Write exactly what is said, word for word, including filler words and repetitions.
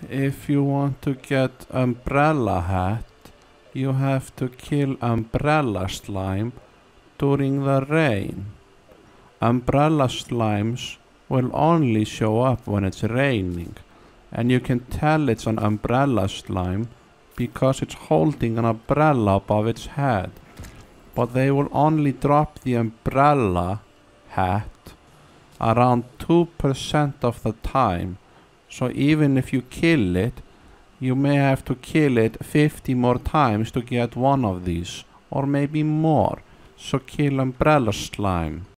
If you want to get umbrella hat, you have to kill umbrella slime during the rain. Umbrella slimes will only show up when it's raining, and you can tell it's an umbrella slime because it's holding an umbrella above its head. But they will only drop the umbrella hat around two percent of the time. So even if you kill it, you may have to kill it fifty more times to get one of these, or maybe more. So kill umbrella slime.